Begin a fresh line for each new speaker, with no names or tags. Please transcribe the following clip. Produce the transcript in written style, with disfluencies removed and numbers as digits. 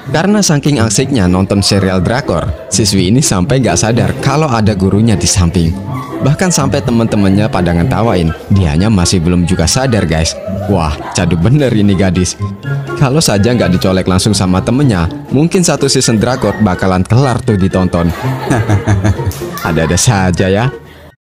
Karena saking asiknya nonton serial drakor, siswi ini sampai gak sadar kalau ada gurunya di samping. Bahkan sampai temen-temennya pada ngetawain, dianya masih belum juga sadar guys. Wah, cadu bener ini gadis. Kalau saja nggak dicolek langsung sama temennya, mungkin satu season drakor bakalan kelar tuh ditonton. Ada-ada saja ya.